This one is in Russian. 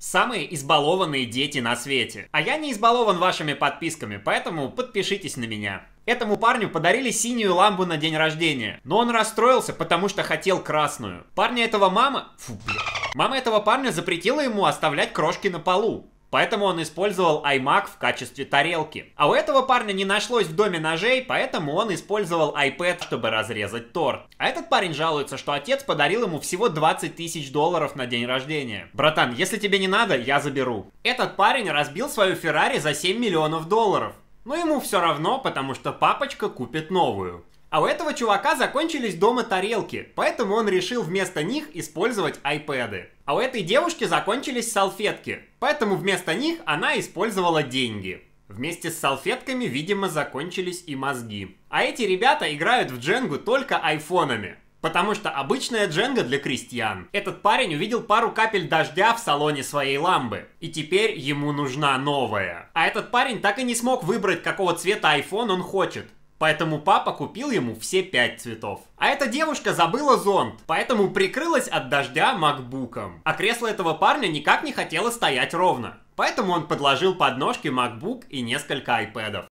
Самые избалованные дети на свете. А я не избалован вашими подписками, поэтому подпишитесь на меня. Этому парню подарили синюю ламбу на день рождения, но он расстроился, потому что хотел красную. Мама этого парня запретила ему оставлять крошки на полу. Поэтому он использовал iMac в качестве тарелки. А у этого парня не нашлось в доме ножей, поэтому он использовал iPad, чтобы разрезать торт. А этот парень жалуется, что отец подарил ему всего $20 тысяч на день рождения. Братан, если тебе не надо, я заберу. Этот парень разбил свою Феррари за $7 миллионов. Но ему все равно, потому что папочка купит новую. А у этого чувака закончились дома тарелки, поэтому он решил вместо них использовать айпэды. А у этой девушки закончились салфетки, поэтому вместо них она использовала деньги. Вместе с салфетками, видимо, закончились и мозги. А эти ребята играют в дженгу только айфонами. Потому что обычная дженга для крестьян. Этот парень увидел пару капель дождя в салоне своей ламбы. И теперь ему нужна новая. А этот парень так и не смог выбрать, какого цвета iPhone он хочет. Поэтому папа купил ему все 5 цветов. А эта девушка забыла зонт, поэтому прикрылась от дождя макбуком. А кресло этого парня никак не хотело стоять ровно. Поэтому он подложил под ножки MacBook и несколько айпэдов.